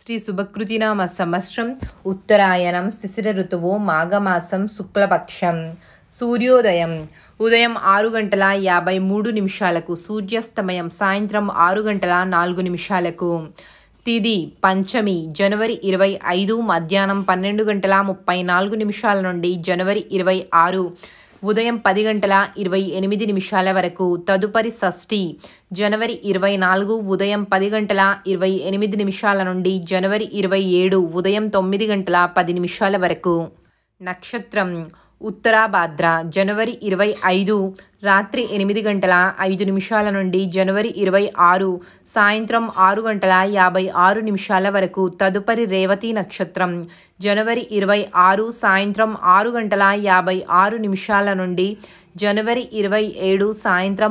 శ్రీ శుభకృతినామ సంవత్సరం ఉత్తరాయణం శిశిర ఋతువు మాఘమాసం శుక్లపక్షం. సూర్యోదయం ఉదయం 6:53 సూర్యాస్తమయం సాయంత్రం 6:04. తిథి పంచమి జనవరి 25 మధ్యాహ్నం 12:34 నుండి జనవరి 26 ఉదయం 10:28 వరకు. తదుపరి షష్ఠి జనవరి 24 ఉదయం 10:28 నుండి జనవరి 27 ఉదయం 9:10 వరకు. నక్షత్రం ఉత్తరాభాద్ర జనవరి 25 రాత్రి 8:05 నుండి జనవరి 26 సాయంత్రం 6:56 వరకు. తదుపరి రేవతి నక్షత్రం జనవరి 26 సాయంత్రం 6:56 నుండి జనవరి 27 సాయంత్రం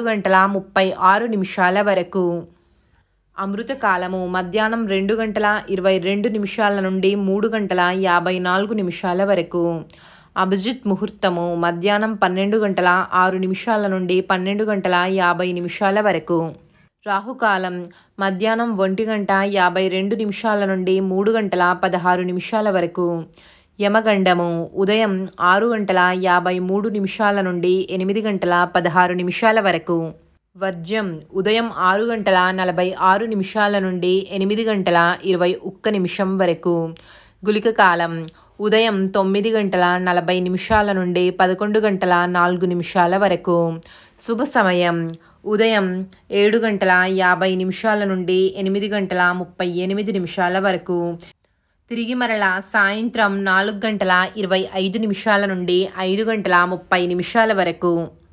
6:36 వరకు. అమృతకాలము మధ్యాహ్నం 2:22 నుండి 3:54 వరకు. అభిజిత్ ముహూర్తము మధ్యాహ్నం 12:06 నుండి 12:50 వరకు. రాహుకాలం మధ్యాహ్నం 1:52 నుండి 3:16 వరకు. యమగండము ఉదయం 6:53 నుండి 8:16 వరకు. వర్జ్యం ఉదయం 6:46 నుండి 8:21 వరకు. గుళిక కాలం ఉదయం 9:40 నుండి 11:04 వరకు. శుభ సమయం ఉదయం 7:50 నుండి 8:38 వరకు. తిరిగి మరలా సాయంత్రం 4:25 నుండి 5:30 వరకు.